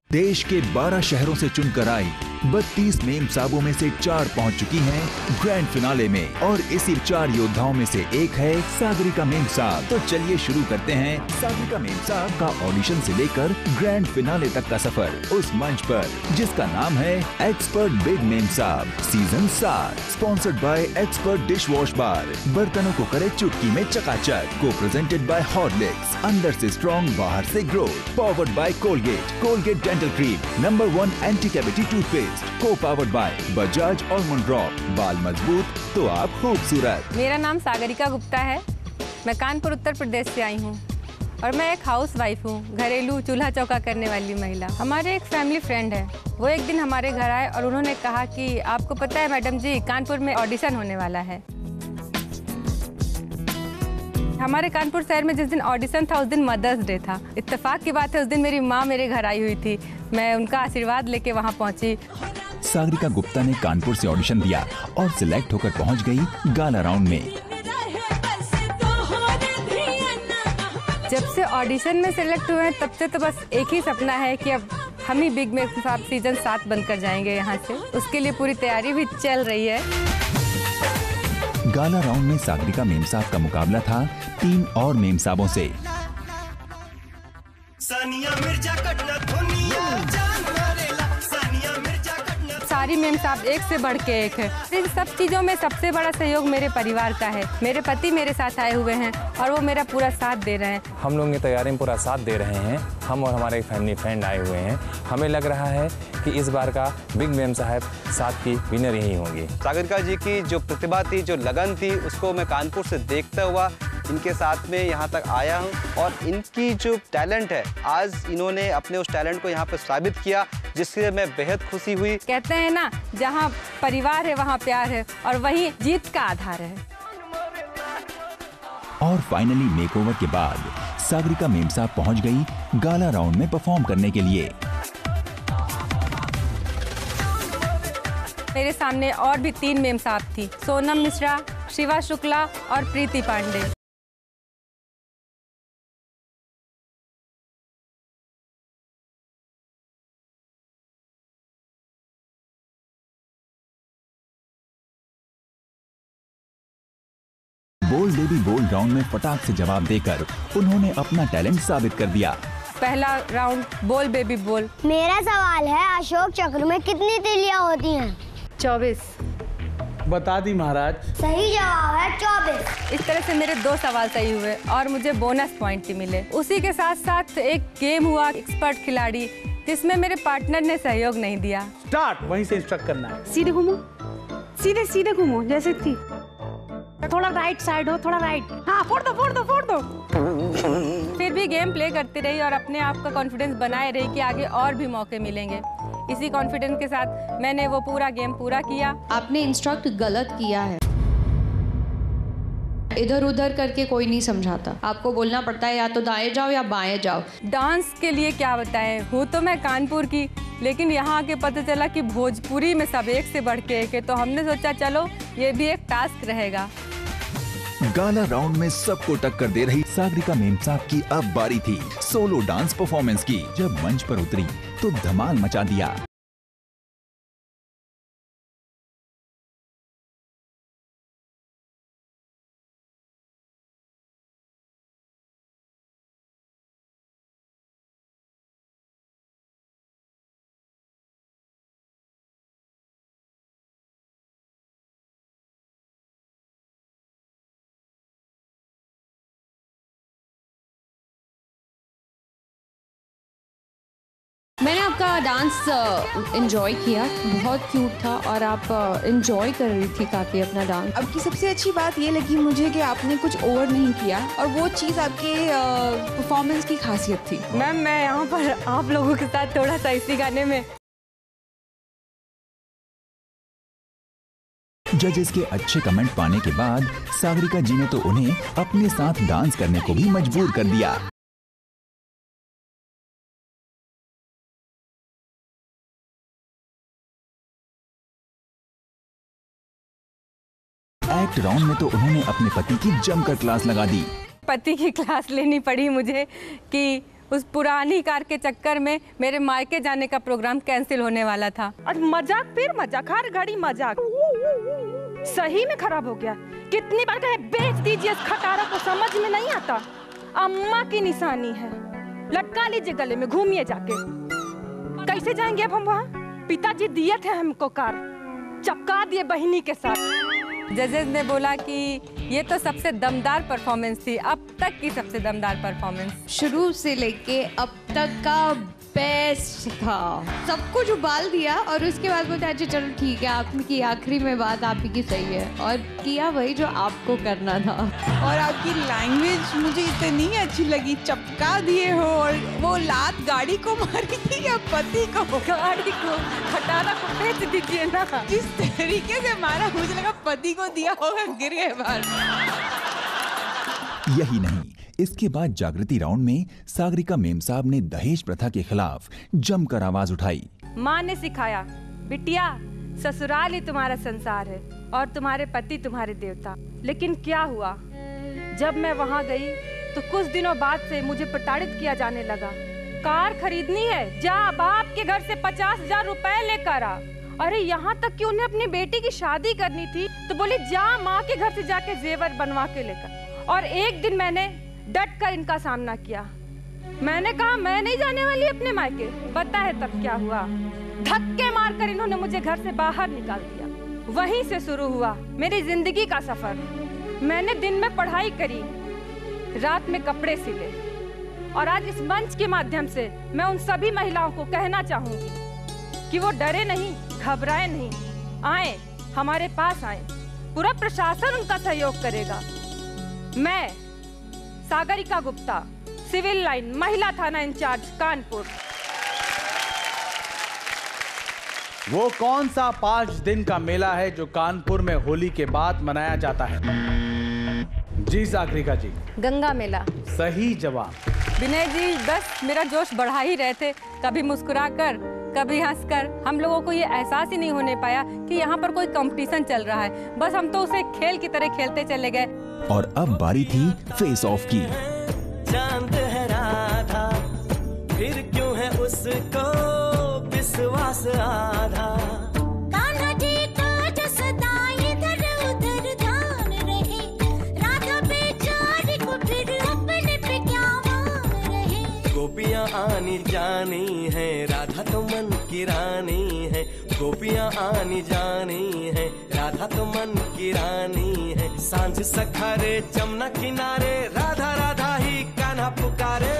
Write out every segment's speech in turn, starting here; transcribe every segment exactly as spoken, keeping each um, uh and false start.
देश के बारह शहरों से चुनकर आई बत्तीस मेम साहबों में से चार पहुंच चुकी हैं ग्रैंड फिनाले में, और इसी चार योद्धाओं में से एक है सागरिका मेम साहब। तो चलिए शुरू करते हैं सागरिका मेम साहब का ऑडिशन से लेकर ग्रैंड फिनाले तक का सफर उस मंच पर जिसका नाम है एक्सपर्ट बिग मेम साहब सीजन सात, sponsored by expert dish wash bar. बर्तनों को करे चुटकी में चकाचक। को प्रेजेंटेड बाय हॉर्लिक्स, अंदर से स्ट्रॉन्ग बाहर से growth. Powered by Colgate, Colgate dental cream number one anti cavity toothpaste. को powered by Bajaj almond drop. बाल मजबूत तो आप खूबसूरत। मेरा नाम सागरिका गुप्ता है। मैं कानपुर उत्तर प्रदेश से आई हूँ और मैं एक हाउस वाइफ हूँ, घरेलू चूल्हा चौका करने वाली महिला। हमारे एक फैमिली फ्रेंड है, वो एक दिन हमारे घर आए और उन्होंने कहा कि आपको पता है मैडम जी, कानपुर में ऑडिशन होने वाला है। हमारे कानपुर शहर में जिस दिन ऑडिशन था उस दिन मदर्स डे था। इत्तेफाक की बात है, उस दिन मेरी माँ मेरे घर आई हुई थी। मैं उनका आशीर्वाद लेके वहाँ पहुँची। सागरिका गुप्ता ने कानपुर से ऑडिशन दिया और सिलेक्ट होकर पहुँच गई गाला राउंड में। जब से ऑडिशन में सिलेक्ट हुए हैं तब से तो बस एक ही सपना है कि अब हम ही बिग मेम साहब सीजन सात बनकर जाएंगे यहाँ से। उसके लिए पूरी तैयारी भी चल रही है। गाला राउंड में सागरिका मेम साहब का मुकाबला था तीन और मेम साहबों से। सानिया मिर्जा कटना सारी मेम साहब एक से बढ़ के एक है। इन सब चीजों में सबसे बड़ा सहयोग मेरे परिवार का है। मेरे पति मेरे साथ आए हुए हैं और वो मेरा पूरा साथ दे रहे हैं। हम लोग की तैयारी में पूरा साथ दे रहे हैं। हम और हमारे फैमिली फ्रेंड आए हुए हैं। हमें लग रहा है कि इस बार का बिग मेम साहब साथ की विनर यही होंगी। सागरिका जी की जो प्रतिभा थी, जो लगन थी, उसको मैं कानपुर से देखता हुआ इनके साथ में यहाँ तक आया हूँ और इनकी जो टैलेंट है, आज इन्होंने अपने उस टैलेंट को यहाँ पर साबित किया, जिससे मैं बेहद खुशी हुई। कहते हैं ना, जहाँ परिवार है वहाँ प्यार है और वही जीत का आधार है। और फाइनली मेकओवर के बाद सागरिका मेम साहब पहुँच गई गाला राउंड में परफॉर्म करने के लिए। मेरे सामने और भी तीन मेम साहब थी, सोनम मिश्रा, शिवा शुक्ला और प्रीति पांडे। बोल बेबी बोल राउंड में फटाक से जवाब देकर उन्होंने अपना टैलेंट साबित कर दिया। पहला राउंड बोल बेबी बोल। मेरा सवाल है, अशोक चक्र में कितनी तिलियां होती हैं? चौबीस। बता दी महाराज। सही जवाब है चौबीस। इस तरह से मेरे दो सवाल सही हुए और मुझे बोनस पॉइंट भी मिले। उसी के साथ साथ एक गेम हुआ एक्सपर्ट खिलाड़ी, जिसमें मेरे पार्टनर ने सहयोग नहीं दिया। स्टार्ट वहीं से इंस्ट्रक्ट करना है। सीधे घूमो, सीधे सीधे घूमो जैसे थी। थोड़ा राइट साइड हो, थोड़ा राइट। हाँ, फोड़ दो फोड़ दो फोड़ दो। फिर भी गेम प्ले करती रही और अपने आप का कॉन्फिडेंस बनाए रही कि आगे और भी मौके मिलेंगे। इसी कॉन्फिडेंस के साथ मैंने वो पूरा गेम पूरा किया। आपने इंस्ट्रक्ट गलत किया है। इधर उधर करके कोई नहीं समझाता, आपको बोलना पड़ता है या तो दाएं जाओ या बाएं जाओ। डांस के लिए क्या बताएं, हूँ तो मैं कानपुर की, लेकिन यहाँ आके पता चला कि भोजपुरी में सब एक से बढ़ के एक है। तो हमने सोचा चलो ये भी एक टास्क रहेगा। गाला राउंड में सबको टक्कर दे रही सागरिका मेम साहब की अब बारी थी सोलो डांस परफॉर्मेंस की। जब मंच पर उतरी तो धमाल मचा दिया। मैंने आपका डांस एंजॉय किया, बहुत क्यूट था और आप एंजॉय कर रही थी काफ़ी अपना डांस। अब की सबसे अच्छी बात ये लगी मुझे कि आपने कुछ ओवर नहीं किया और वो चीज़ आपके परफॉर्मेंस की खासियत थी। मैम मैं यहाँ पर आप लोगों के साथ थोड़ा सा इसी गाने में। जजेस के अच्छे कमेंट पाने के बाद सागरिका जी ने तो उन्हें अपने साथ डांस करने को भी मजबूर कर दिया। एक्ट राउंड में तो उन्होंने अपने पति की जमकर क्लास लगा दी। पति की क्लास लेनी पड़ी मुझे कि उस पुरानी कार के चक्कर में मेरे मायके जाने का प्रोग्राम कैंसिल होने वाला था। और मजाक फिर मजाक, हर घड़ी मजाक। सही में खराब हो गया। कितनी बार कहे बेच दीजिए इस खटारा को, समझ में नहीं आता। अम्मा की निशानी है, लटका लीजिए गले में, घूमिए जाके। कैसे जाएंगे अब हम वहाँ? पिताजी दिए थे हमको कार, चपका दिए बहिनी के साथ। जजेस ने बोला कि ये तो सबसे दमदार परफॉर्मेंस थी, अब तक की सबसे दमदार परफॉर्मेंस। शुरू से लेके अब तक का बेस्ट था, सब कुछ उबाल दिया और उसके बाद बोलते अच्छा चलो ठीक है, आपकी आखिरी में बात आप ही की सही है, और किया वही जो आपको करना था। और आपकी लैंग्वेज मुझे इतनी अच्छी लगी, चपका दिए हो और वो लात गाड़ी को मारी थी या पति को? गाड़ी को, खटारा को बेच दीजिए ना। जिस तरीके से मारा मुझे लगा पति को दिया होगा, गिर गए बाहर। यही नहीं, इसके बाद जागृति राउंड में सागरिका मेम साहब ने दहेज प्रथा के खिलाफ जमकर आवाज उठाई। माँ ने सिखाया, बिटिया ससुराल ही तुम्हारा संसार है और तुम्हारे पति तुम्हारे देवता। लेकिन क्या हुआ, जब मैं वहाँ गई तो कुछ दिनों बाद से मुझे प्रताड़ित किया जाने लगा। कार खरीदनी है, जा बाप के घर से पचास हजार रुपए लेकर आ। अरे यहाँ तक कि उन्हें अपनी बेटी की शादी करनी थी तो बोले जा माँ के घर से जाके जेवर बनवा के लेकर। और एक दिन मैंने डट कर इनका सामना किया। मैंने कहा मैं नहीं जाने वाली अपने मायके। पता है तब क्या हुआ? धक्के मारकर इन्होंने मुझे घर से बाहर निकाल दिया। वहीं से शुरू हुआ मेरी जिंदगी का सफर। मैंने दिन में पढ़ाई करी, रात में कपड़े सिले, और आज इस मंच के माध्यम से मैं उन सभी महिलाओं को कहना चाहूंगी कि वो डरे नहीं, घबराए नहीं, आए हमारे पास आए, पूरा प्रशासन उनका सहयोग करेगा। मैं सागरिका गुप्ता, सिविल लाइन महिला थाना इंचार्ज कानपुर। वो कौन सा पांच दिन का मेला है जो कानपुर में होली के बाद मनाया जाता है? जी सागरिका जी। गंगा मेला। सही जवाब। विनय जी, बस मेरा जोश बढ़ा ही रहे थे, कभी मुस्कुराकर कभी हंसकर। हम लोगों को ये एहसास ही नहीं होने पाया कि यहाँ पर कोई कंपटीशन चल रहा है, बस हम तो उसे खेल की तरह खेलते चले गए। और अब बारी थी फेस ऑफ की। चांद है राधा, फिर क्यों है उसको विश्वास आधा। कान्हा जी का जसदा इधर उधर ध्यान रहे, राधा बेचारी को फिर अपने पे क्या मान रहे। गोपियां आनी जानी है, राधा तो मन की रानी है। गोपियां आनी जानी है, राधा तो मन की रानी है। सांझ सखारे जमुना किनारे, राधा राधा ही कान्हा पुकारे।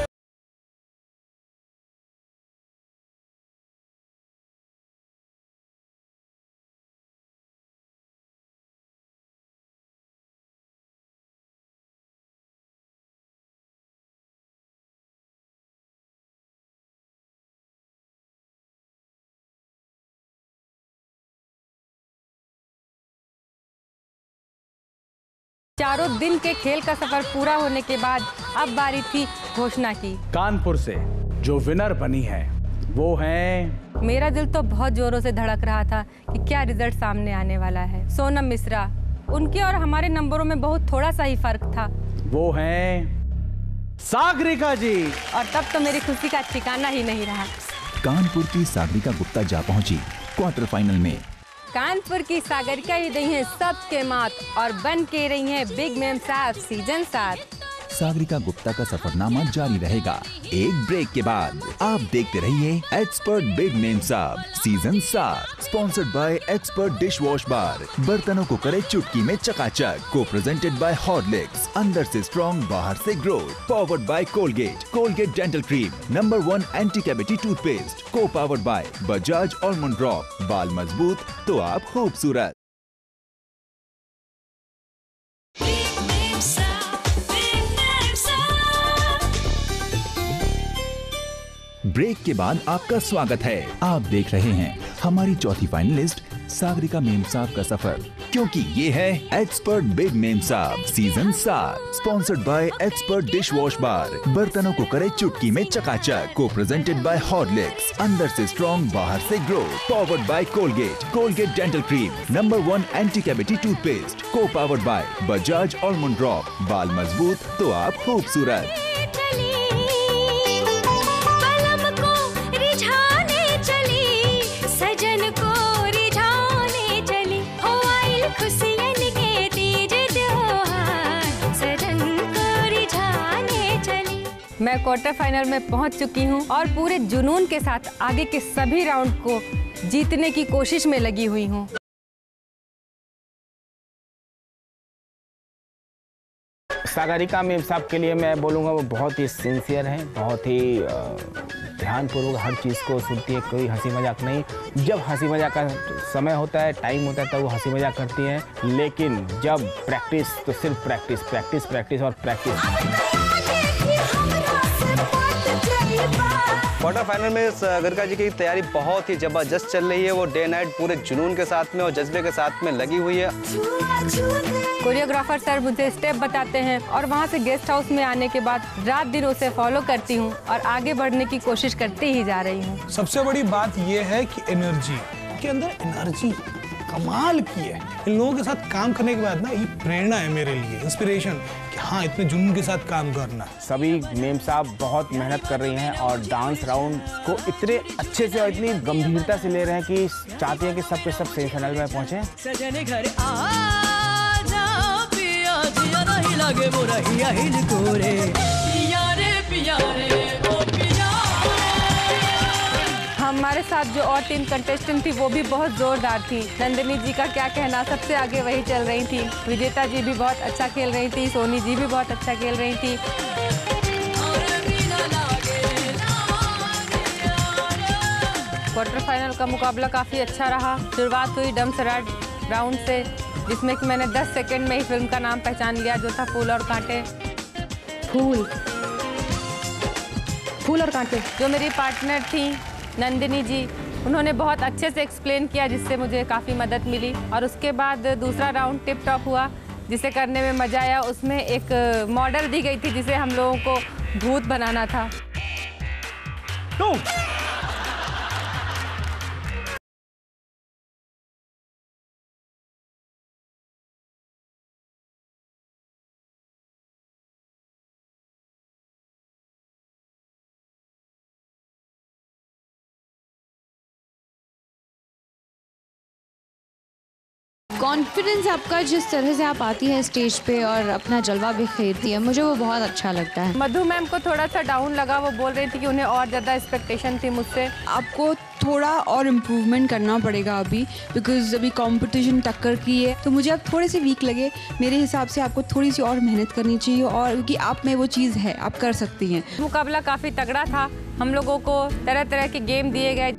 चारों दिन के खेल का सफर पूरा होने के बाद अब बारी थी घोषणा की। कानपुर से जो विनर बनी है वो है, मेरा दिल तो बहुत जोरों से धड़क रहा था कि क्या रिजल्ट सामने आने वाला है। सोनम मिश्रा। उनके और हमारे नंबरों में बहुत थोड़ा सा ही फर्क था। वो है सागरिका जी। और तब तो मेरी खुशी का ठिकाना ही नहीं रहा। कानपुर की सागरिका गुप्ता जा पहुंची क्वार्टर फाइनल में। कानपुर की सागरिका ही रही है सबके मात और बन के रही है बिग मेम साहब सीजन सात। सागरिका गुप्ता का सफरनामा जारी रहेगा। एक ब्रेक के बाद आप देखते रहिए एक्सपर्ट बिग मेम साहब सीजन सात, sponsored by expert dish wash bar. बर्तनों को करे चुटकी में चकाचक। को प्रेजेंटेड बाय हॉर्लिक्स, अंदर से स्ट्रॉन्ग बाहर से growth. Powered by Colgate, Colgate dental cream, number one anti cavity toothpaste. को powered by Bajaj almond drop. बाल मजबूत तो आप खूबसूरत। ब्रेक के बाद आपका स्वागत है। आप देख रहे हैं हमारी चौथी फाइनलिस्ट सागरिका मेम साहब का सफर, क्योंकि ये है एक्सपर्ट बिग मेम साहब सीजन सात, sponsored by expert dish wash bar. बर्तनों को करे चुटकी में चकाचक। को प्रेजेंटेड बाय हॉर्लिक्स, अंदर से स्ट्रॉन्ग बाहर से growth. Powered by Colgate, Colgate dental cream, number one anti cavity toothpaste. को powered by Bajaj almond drop. बाल मजबूत तो आप खूबसूरत। मैं क्वार्टर फाइनल में पहुंच चुकी हूं और पूरे जुनून के साथ आगे के सभी राउंड को जीतने की कोशिश में लगी हुई हूं। सागरिका मैम साहब के लिए मैं बोलूँगा वो बहुत ही सिंसियर हैं, बहुत ही ध्यानपूर्वक हर चीज़ को सुनती है, कोई हंसी मजाक नहीं। जब हंसी मजाक का समय होता है, टाइम होता है, तब वो हंसी मजाक करती हैं, लेकिन जब प्रैक्टिस तो सिर्फ प्रैक्टिस प्रैक्टिस प्रैक्टिस और प्रैक्टिस। क्वार्टर फाइनल में सागरिका जी की तैयारी बहुत ही जबरदस्त चल रही है। वो डे नाइट पूरे जुनून के साथ में और जज्बे के साथ में लगी हुई है। कोरियोग्राफर सर मुझे स्टेप बताते हैं और वहाँ से गेस्ट हाउस में आने के बाद रात दिन उसे फॉलो करती हूँ और आगे बढ़ने की कोशिश करती ही जा रही हूँ। सबसे बड़ी बात यह है कि एनर्जी के अंदर एनर्जी कमाल की है। इन लोगों के साथ काम करने के बाद ना ये प्रेरणा है मेरे लिए, इंस्पिरेशन कि हाँ इतने जुनून के साथ काम करना। सभी मेम साहब बहुत मेहनत कर रही हैं और डांस राउंड को इतने अच्छे से और इतनी गंभीरता से ले रहे हैं कि चाहते हैं कि सब के सब सेमीफाइनल में पहुंचे। सजने घर आजा पिया जिया नहीं लगे मोरा हिया हिल कोरे पिया रे पिया रे ओ पिया। हमारे साथ जो और टीम कंटेस्टेंट थी वो भी बहुत जोरदार थी। नंदिनी जी का क्या कहना, सबसे आगे वही चल रही थी। विजेता जी भी बहुत अच्छा खेल रही थी, सोनी जी भी बहुत अच्छा खेल रही थी। क्वार्टर फाइनल का मुकाबला काफ़ी अच्छा रहा। शुरुआत हुई डमसराट राउंड से, जिसमें कि मैंने दस सेकंड में ही फिल्म का नाम पहचान लिया, जो था फूल और कांटे। फूल फूल और कांटे। जो मेरी पार्टनर थी नंदिनी जी, उन्होंने बहुत अच्छे से एक्सप्लेन किया, जिससे मुझे काफ़ी मदद मिली। और उसके बाद दूसरा राउंड टिप टॉप हुआ, जिसे करने में मज़ा आया। उसमें एक मॉडल दी गई थी जिसे हम लोगों को भूत बनाना था। तो कॉन्फिडेंस आपका जिस तरह से आप आती है स्टेज पे और अपना जलवा बिखेरती है, मुझे वो बहुत अच्छा लगता है। मधु मैम को थोड़ा सा डाउन लगा, वो बोल रही थी कि उन्हें और ज़्यादा एक्सपेक्टेशन थी मुझसे। आपको थोड़ा और इम्प्रूवमेंट करना पड़ेगा अभी, बिकॉज अभी कंपटीशन टक्कर की है, तो मुझे अब थोड़े से वीक लगे। मेरे हिसाब से आपको थोड़ी सी और मेहनत करनी चाहिए, और क्योंकि आप में वो चीज़ है, आप कर सकती हैं। मुकाबला काफ़ी तगड़ा था। हम लोगों को तरह तरह के गेम दिए गए।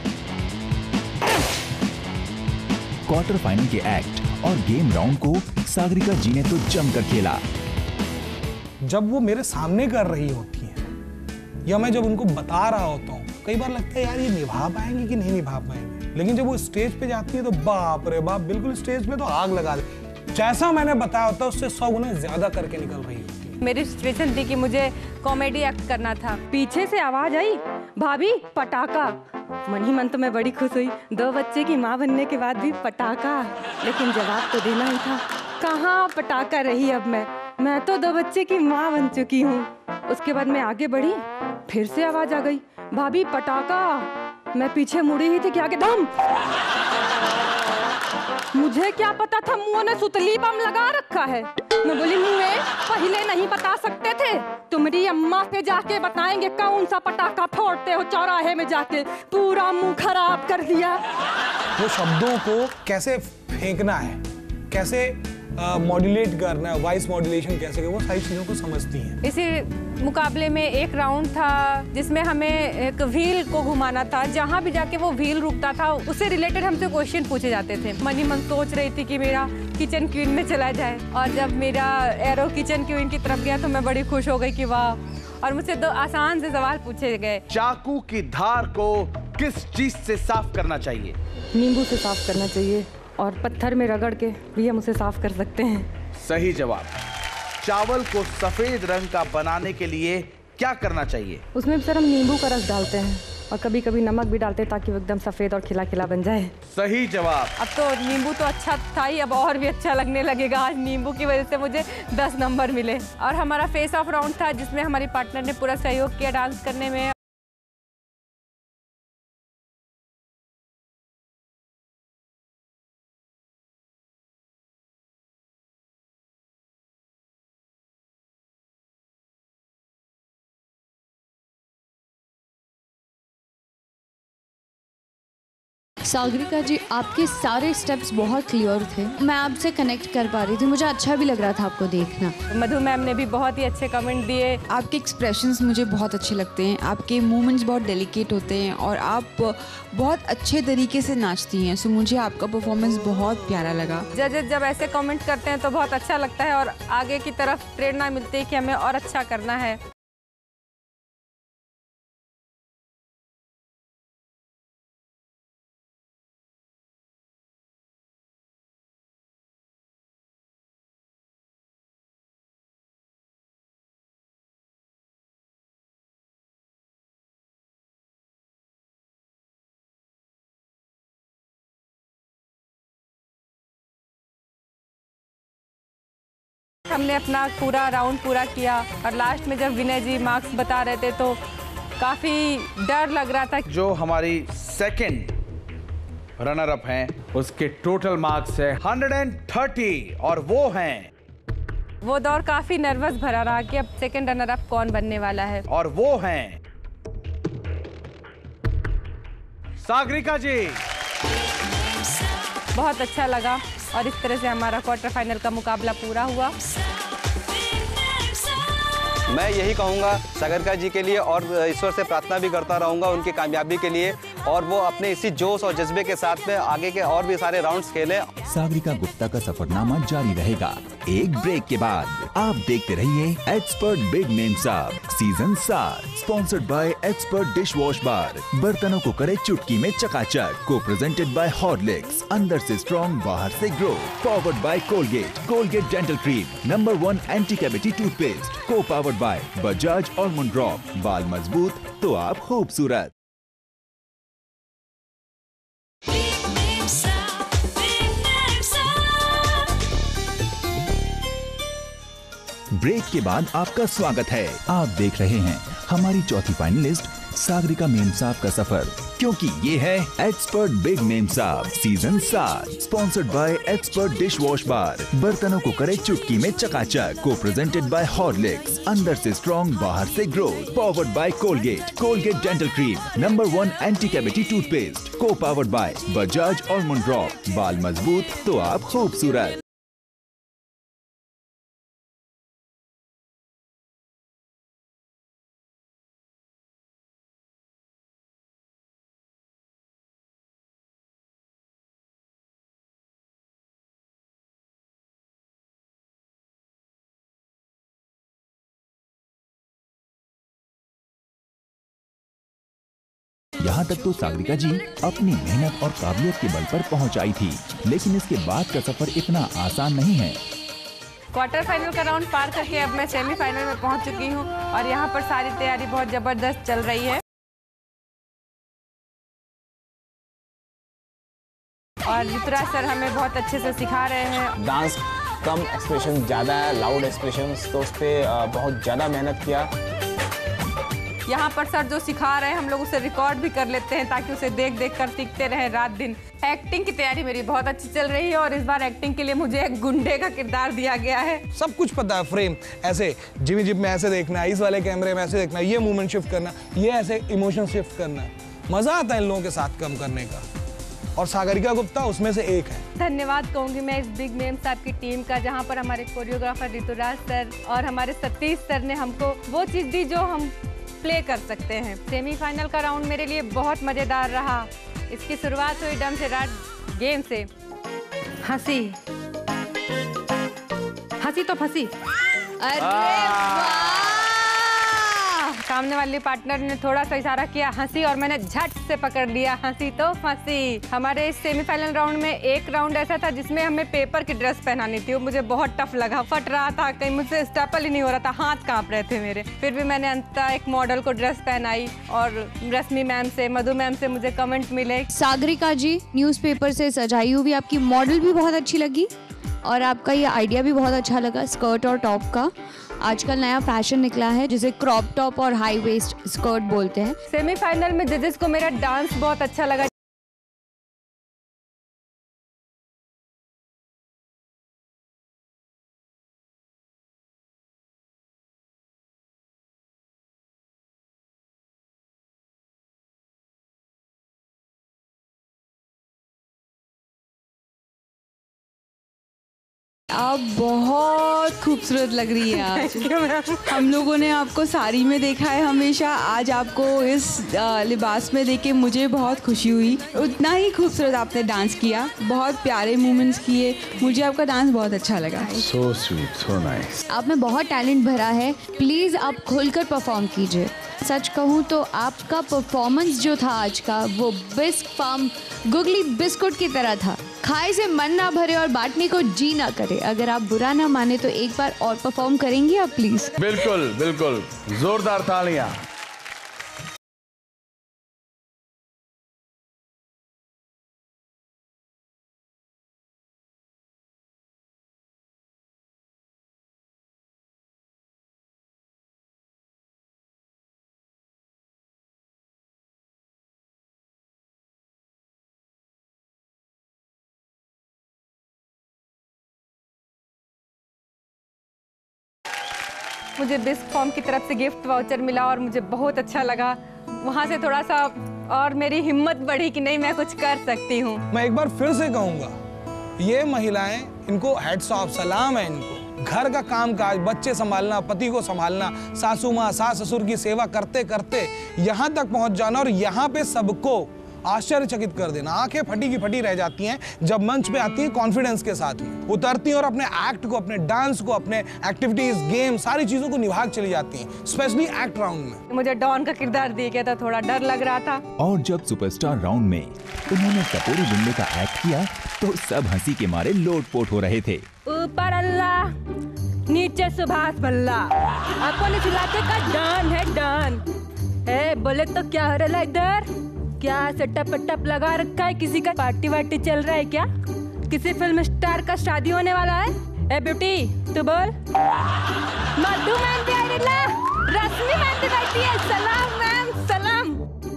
क्वार्टर फाइनल के एक्ट और गेम राउंड को सागरिका जी ने तो जमकर खेला। जब वो मेरे सामने कर रही होती हैं या मैं जब उनको बता रहा होता हूँ, कई बार लगता है यार ये निभा पाएंगे कि नहीं निभा पाएंगे, लेकिन जब वो स्टेज पे जाती है तो बाप रे बाप, बिल्कुल स्टेज पे तो आग लगा दे। जैसा मैंने बताया होता उससे सौ गुना ज्यादा करके निकल रही होती है। मेरी सिचुएशन थी कि मुझे कॉमेडी एक्ट करना था। पीछे से आवाज आई, भाभी पटाखा। मन ही मन तो मैं बड़ी खुश हुई, दो बच्चे की माँ बनने के बाद भी पटाखा, लेकिन जवाब तो देना ही था। कहाँ पटाखा रही अब मैं मैं तो दो बच्चे की माँ बन चुकी हूँ। उसके बाद मैं आगे बढ़ी, फिर से आवाज आ गई, भाभी पटाखा। मैं पीछे मुड़ी ही थी कि आगे दम। मुझे क्या पता था मुँह ने सुतली बम लगा रखा है। मैं बोली मुँह पहले नहीं बता सकते थे, तुम्हारी अम्मा पे जाके बताएंगे कौन सा पटाखा फोड़ते हो चौराहे में जाके। पूरा मुंह खराब कर दिया। वो शब्दों को कैसे फेंकना है, कैसे मॉड्यूलेट करना है, वॉइस मॉड्यूलेशन कैसे, वो सारी चीजों को समझती हैं। इसी मुकाबले में एक राउंड था जिसमें हमें एक व्हील को घुमाना था। जहाँ भी जाके वो व्हील रुकता था उससे रिलेटेड हमसे क्वेश्चन पूछे जाते थे। मन ही मन सोच रही थी कि मेरा किचन क्वीन में चला जाए, और जब मेरा एरो किचन क्वीन की तरफ गया तो मैं बड़ी खुश हो गई कि वाह। और मुझसे दो आसान से सवाल पूछे गए। चाकू की धार को किस चीज से साफ करना चाहिए? नींबू से साफ करना चाहिए, और पत्थर में रगड़ के भी हम उसे साफ कर सकते हैं। सही जवाब। चावल को सफेद रंग का बनाने के लिए क्या करना चाहिए? उसमें सर हम नींबू का रस डालते हैं और कभी कभी नमक भी डालते हैं ताकि वो एकदम सफेद और खिला खिला बन जाए। सही जवाब। अब तो नींबू तो अच्छा था ही, अब और भी अच्छा लगने लगेगा। आज नींबू की वजह से मुझे दस नंबर मिले। और हमारा फेस ऑफ राउंड था जिसमें हमारी पार्टनर ने पूरा सहयोग किया डांस करने में। सागरिका जी, आपके सारे स्टेप्स बहुत क्लियर थे। मैं आपसे कनेक्ट कर पा रही थी, मुझे अच्छा भी लग रहा था आपको देखना। मधु मैम ने भी बहुत ही अच्छे कमेंट दिए। आपके एक्सप्रेशंस मुझे बहुत अच्छे लगते हैं, आपके मूवमेंट्स बहुत डेलिकेट होते हैं और आप बहुत अच्छे तरीके से नाचती हैं। सो मुझे आपका परफॉर्मेंस बहुत प्यारा लगा। जजेस जब ऐसे कमेंट करते हैं तो बहुत अच्छा लगता है और आगे की तरफ प्रेरणा मिलती है कि हमें और अच्छा करना है। हमने अपना पूरा राउंड पूरा किया और लास्ट में जब विनय जी मार्क्स बता रहे थे तो काफ़ी डर लग रहा था। जो हमारी सेकंड रनर अप हैं उसके टोटल मार्क्स है एक सौ तीस और वो हैं, वो दौर काफ़ी नर्वस भरा रहा कि अब सेकंड रनर अप कौन बनने वाला है। और वो हैं सागरिका जी। बहुत अच्छा लगा और इस तरह से हमारा क्वार्टर फाइनल का मुकाबला पूरा हुआ। मैं यही कहूँगा सागरिका जी के लिए और ईश्वर से प्रार्थना भी करता रहूँगा उनकी कामयाबी के लिए और वो अपने इसी जोश और जज्बे के साथ में आगे के और भी सारे राउंड्स खेलें। सागरिका गुप्ता का सफरनामा जारी रहेगा। एक ब्रेक के बाद आप देखते रहिए expert big name sahib season सात, sponsored by expert dish wash bar. बर्तनों को करे चुटकी में चकाचक। को प्रेजेंटेड बाय हॉर्लिक्स, अंदर से स्ट्रॉन्ग बाहर से grow. Powered by Colgate, Colgate dental cream number one anti cavity toothpaste. को powered by Bajaj almond drop. बाल मजबूत तो आप खूबसूरत। ब्रेक के बाद आपका स्वागत है। आप देख रहे हैं हमारी चौथी फाइनलिस्ट सागरिका मेमसाब का सफर, क्योंकि ये है एक्सपर्ट बिग मेमसाब सीजन सात, sponsored by expert dish wash bar. बर्तनों को करे चुटकी में चकाचक। को प्रेजेंटेड बाय हॉर्लिक्स, अंदर से स्ट्रॉन्ग बाहर से growth. Powered by Colgate, Colgate dental cream number one anti cavity toothpaste. को powered by Bajaj almond drop. बाल मजबूत तो आप खूबसूरत। यहाँ तक तो सागरिका जी अपनी मेहनत और काबिलियत के बल पर पहुँच आई थी, लेकिन इसके बाद का सफर इतना आसान नहीं है। क्वार्टर फाइनल का राउंड पार करके अब मैं सेमीफाइनल में पहुंच चुकी हूं और यहाँ पर सारी तैयारी बहुत जबरदस्त चल रही है और ऋतुराज सर हमें बहुत अच्छे से सिखा रहे हैं। डांस कम एक्सप्रेशन ज़्यादा है, लाउड एक्सप्रेशंस, तो उस पर बहुत ज़्यादा मेहनत किया। यहाँ पर सर जो सिखा रहे हैं हम लोग उसे रिकॉर्ड भी कर लेते हैं ताकि उसे देख देख कर सीखते रहें रात दिन। एक्टिंग की तैयारी मेरी बहुत अच्छी चल रही है और इस बार एक्टिंग के लिए मुझे एक गुंडे का किरदार दिया गया है। सब कुछ पता है, फ्रेम ऐसे जिमी जिप में ऐसे देखना है, इस वाले कैमरे में ऐसे देखना है, ये मूवमेंट शिफ्ट करना, ये ऐसे इमोशन शिफ्ट करना है। मजा आता है इन लोगों के साथ काम करने का और सागरिका गुप्ता उसमें से एक है। धन्यवाद कहूँगी मैं इस बिग नेम साहब की टीम का, जहाँ पर हमारे कोरियोग्राफर ऋतुराज सर और हमारे सतीश सर ने हमको वो चीज़ दी जो हम प्ले कर सकते हैं। सेमीफाइनल का राउंड मेरे लिए बहुत मज़ेदार रहा। इसकी शुरुआत हुई डम से रात गेम से। हंसी हंसी तो फंसी। अरे वाह! सामने वाली पार्टनर ने थोड़ा सा इशारा किया हंसी और मैंने झट से पकड़ लिया हंसी तो फंसी। हमारे इस सेमीफाइनल राउंड में एक राउंड ऐसा था जिसमें हमें पेपर की ड्रेस पहनानी थी। वो मुझे बहुत टफ लगा, फट रहा था, कहीं मुझसे स्टेपल ही नहीं हो रहा था, हाथ कांप रहे थे मेरे। फिर भी मैंने अंततः एक मॉडल को ड्रेस पहनाई और रश्मि मैम से, मधु मैम से मुझे कमेंट मिले। सागरिका जी, न्यूज़पेपर से सजाई हुई आपकी मॉडल भी बहुत अच्छी लगी और आपका ये आइडिया भी बहुत अच्छा लगा स्कर्ट और टॉप का। आजकल नया फैशन निकला है जिसे क्रॉप टॉप और हाई वेस्ट स्कर्ट बोलते हैं। सेमीफाइनल में जजेस को मेरा डांस बहुत अच्छा लगा। आप बहुत खूबसूरत लग रही है आज। हम लोगों ने आपको साड़ी में देखा है हमेशा, आज आपको इस आ, लिबास में देख के मुझे बहुत खुशी हुई। उतना ही खूबसूरत आपने डांस किया, बहुत प्यारे मूवमेंट्स किए, मुझे आपका डांस बहुत अच्छा लगा। So sweet, so nice. आप में बहुत टैलेंट भरा है, प्लीज़ आप खुलकर परफॉर्म कीजिए। सच कहूँ तो आपका परफॉर्मेंस जो था आज का, वो बिस्क फार्म गुगली बिस्कुट की तरह था। खाए से मन ना भरे और बांटने को जी ना करे। अगर आप बुरा ना माने तो एक बार और परफॉर्म करेंगी आप प्लीज? बिल्कुल बिल्कुल, जोरदार तालियां। मुझे बिस्क फॉर्म की तरफ से गिफ्ट वाउचर मिला और मुझे बहुत अच्छा लगा। वहाँ से थोड़ा सा और मेरी हिम्मत बढ़ी कि नहीं, मैं कुछ कर सकती हूँ। मैं एक बार फिर से कहूँगा, ये महिलाएं, इनको हेड्स ऑफ, सलाम है इनको। घर का काम काज, बच्चे संभालना, पति को संभालना, सासू माँ सास ससुर की सेवा करते करते यहाँ तक पहुँच जाना और यहाँ पे सबको आश्चर्यचकित कर देना। आंखें फटी की फटी रह जाती हैं जब मंच पे आती हैं, कॉन्फिडेंस के साथ में उतरती हैं और अपने एक्ट को, अपने डांस को, अपने एक्टिविटीज, गेम, सारी चीजों को निभा चली जाती हैं, स्पेशली एक्ट राउंड में। मुझे डॉन का किरदार दिया गया था, थोड़ा डर लग रहा था। और जब सुपरस्टार राउंड में उन्होंने टपोरी गुंडे का एक्ट किया तो सब हंसी के मारे लोटपोट हो रहे थे। ऊपर अल्लाह, नीचे सुभाष बल्ला, अपन इस इलाके का डॉन है, डॉन। ए, बोले तो क्या हो रहा है इधर? क्या सेटअप वेटअप लगा रखा है? किसी का पार्टी वार्टी चल रहा है क्या? किसी फिल्म स्टार का शादी होने वाला है? ए ब्यूटी, तू बोल। मधु मैम भी आई ना, रश्मि मैम भी बैठी है। सलाम मैम, सलाम।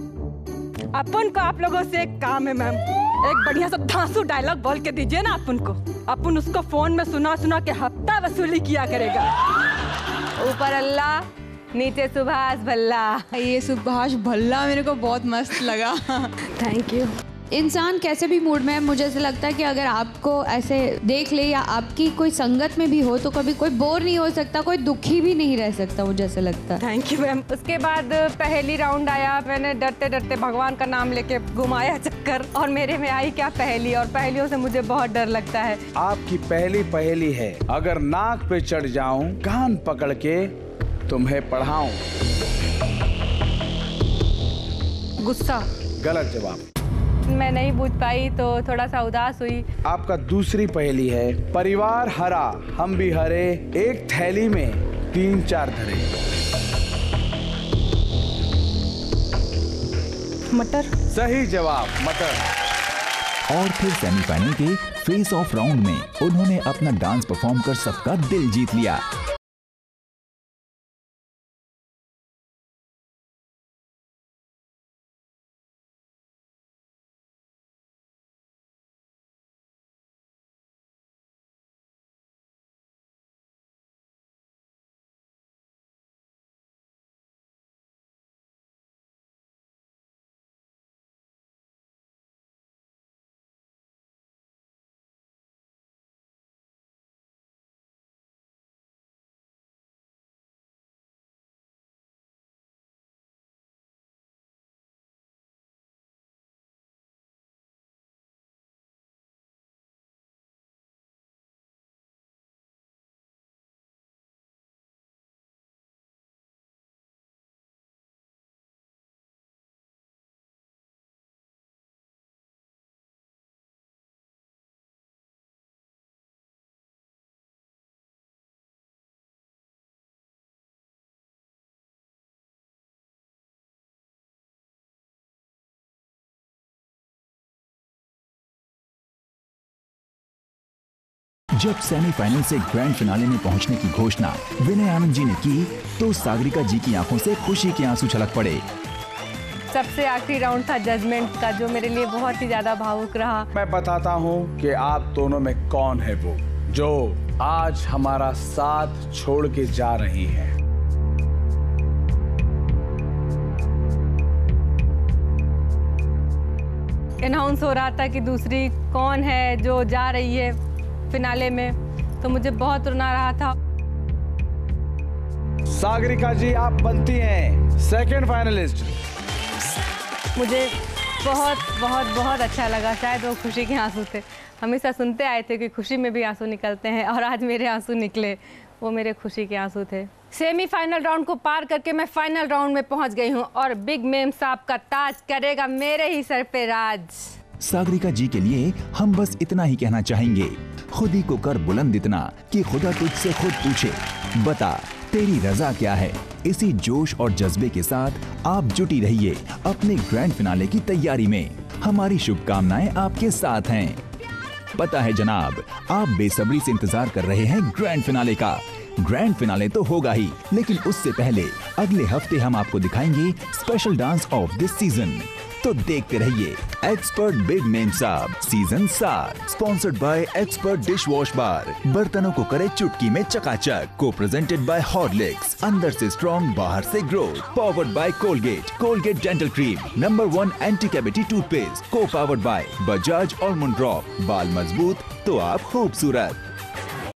अपन को आप लोगों से एक काम है मैम, एक बढ़िया सा धांसू डायलॉग बोल के दीजिए ना अपन को। अपन उसको फोन में सुना सुना के हफ्ता वसूली किया करेगा। ऊपर अल्लाह, नीचे सुभाष भल्ला। ये सुभाष भल्ला मेरे को बहुत मस्त लगा। Thank you. इंसान कैसे भी मूड में है, मुझे ऐसा लगता है कि अगर आपको ऐसे देख ले या आपकी कोई संगत में भी हो तो कभी कोई बोर नहीं हो सकता, कोई दुखी भी नहीं रह सकता, मुझे ऐसा लगता है। Thank you ma'am. उसके बाद पहली राउंड आया, मैंने डरते डरते भगवान का नाम लेके घुमाया चक्कर और मेरे में आई क्या पहेली, और पहेलियों से मुझे बहुत डर लगता है। आपकी पहली पहेली है, अगर नाक पे चढ़ जाऊं कान पकड़ के तुम्हें पढ़ाऊं। गुस्सा। गलत जवाब। मैं नहीं पूछ पाई तो थोड़ा सा उदास हुई। आपका दूसरी पहेली है, परिवार हरा हम भी हरे, एक थैली में तीन चार धरे। मटर। सही जवाब, मटर। और फिर सेमीफाइनल के फेस ऑफ राउंड में उन्होंने अपना डांस परफॉर्म कर सबका दिल जीत लिया। जब सेमीफाइनल से ग्रैंड फिनाले में पहुंचने की घोषणा विनय आनंद जी ने की तो सागरिका जी की आंखों से खुशी के आंसू छलक पड़े। सबसे आखिरी राउंड था जजमेंट का, जो मेरे लिए बहुत ही ज्यादा भावुक रहा। मैं बताता हूँ कि आप दोनों में कौन है वो जो आज हमारा साथ छोड़ के जा रही है। अनाउंस हो रहा था कि दूसरी कौन है जो जा रही है फिनाले में, तो मुझे बहुत रुना रहा था। सागरिका जी, आप बनती हैं सेकंड फाइनलिस्ट। मुझे बहुत बहुत बहुत अच्छा लगा। शायद वो खुशी के आंसू थे। हमेशा सुनते आए थे कि खुशी में भी आंसू निकलते हैं, और आज मेरे आंसू निकले, वो मेरे खुशी के आंसू थे। सेमीफाइनल राउंड को पार करके मैं फाइनल राउंड में पहुंच गई हूं, और बिग मेम साहब का ताज करेगा मेरे ही सर पे राज। सागरिका जी के लिए हम बस इतना ही कहना चाहेंगे, खुद ही को कर बुलंद इतना कि खुदा तुझसे खुद पूछे, बता तेरी रजा क्या है। इसी जोश और जज्बे के साथ आप जुटी रहिए अपने ग्रैंड फिनाले की तैयारी में। हमारी शुभकामनाएं आपके साथ हैं। पता है जनाब, आप बेसब्री से इंतजार कर रहे हैं ग्रैंड फिनाले का। ग्रैंड फिनाले तो होगा ही, लेकिन उससे पहले अगले हफ्ते हम आपको दिखाएंगे special dance of this season. तो देखते रहिए एक्सपर्ट बिग मेम साहब सीजन सात, sponsored by expert dish wash bar. बर्तनों को करे चुटकी में चकाचक। को प्रेजेंटेड बाय हॉर्लिक्स, अंदर से स्ट्रॉन्ग बाहर से growth. Powered by Colgate, Colgate dental cream, number one anti cavity toothpaste. को powered by Bajaj almond drop. बाल मजबूत तो आप खूबसूरत।